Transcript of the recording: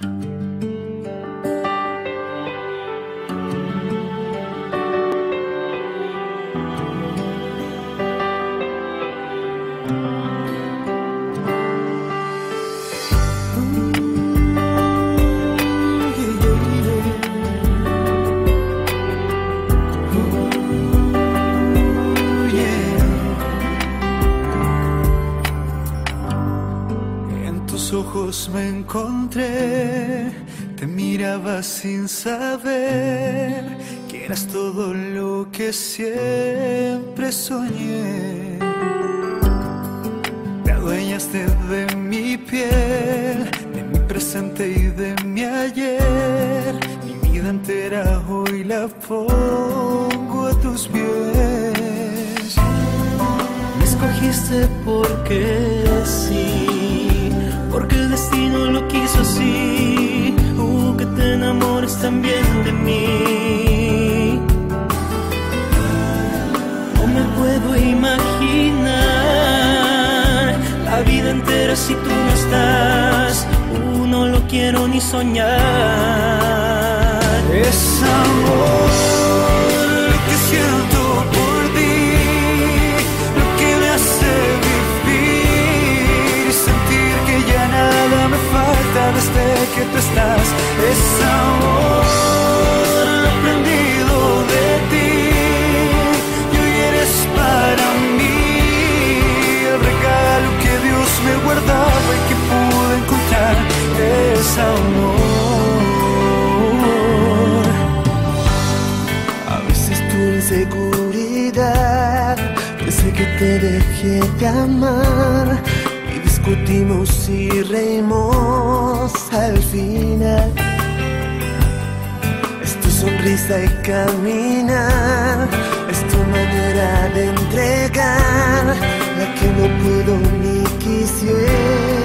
Ojos me encontré, te miraba sin saber que eras todo lo que siempre soñé. Te adueñaste de mi piel, de mi presente y de mi ayer. Mi vida entera hoy la pongo a tus pies. Me escogiste porque sí, porque el destino lo quiso así. Que te enamores también de mí. No me puedo imaginar la vida entera si tú no estás. No lo quiero ni soñar. Es amor lo que siento por ti, lo que me hace vivir y sentir que ya nada me falta desde que tú estás. Es amor aprendido de ti y hoy eres para mí el regalo que Dios me guardaba y que pude encontrar. Es amor. A veces tu inseguridad hace que te deje de amar y discutimos y reímos al final. Es tu sonrisa y caminar, es tu manera de entregar la que no puedo ni quisiera.